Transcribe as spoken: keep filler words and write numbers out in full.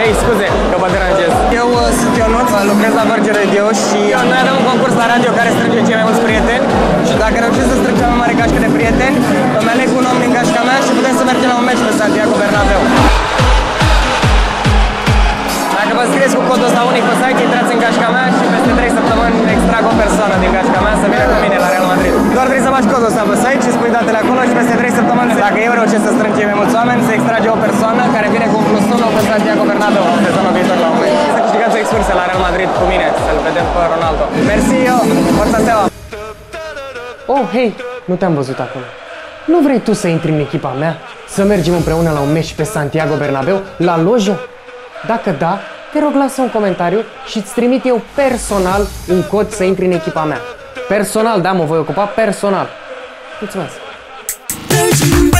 Hei, scuze că vă deranjez. Eu uh, sunt Ionuț, lucrez la Virgin Radio și noi avem un concurs la radio care strânge cei mai mulți prieteni. Și dacă reușesc să strâng cea mai mare gașcă de prieteni, îmi aleg un om din gașca mea și putem să mergem la un meci pe Santiago Bernabéu. Dacă vă scrieți cu codul ăsta unic pe site, intrați în gașca mea și peste trei săptămâni extrag o persoană din gașca mea să vină cu mine la Real Madrid. Doar trebuie să faci codul ăsta pe site și spui datele acolo și peste trei săptămâni, dacă eu reușesc să strâng cei mai mulți oameni, se extrage o persoană care vine cu un plus unu pe Santiago Bernabéu în sezonul viitor la un meci. Să câștigați o excursie la Real Madrid cu mine, să-l vedem pe Ronaldo. Mersi, eu, forța Steaua! Oh, hei, nu te-am văzut acolo. Nu vrei tu să intri în echipa mea? Să mergem împreună la un meci pe Santiago Bernabéu, la lojă? Dacă da, te rog, lasă un comentariu și îți trimit eu personal un cod să intri în echipa mea. Personal, da, mă voi ocupa personal. Mulțumesc!